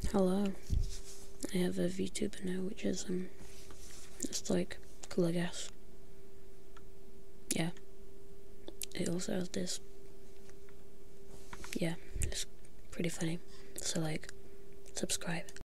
Hello, I have a VTuber now, which is, it's like, cool, I guess. Yeah. It also has this, yeah, it's pretty funny, so like, subscribe.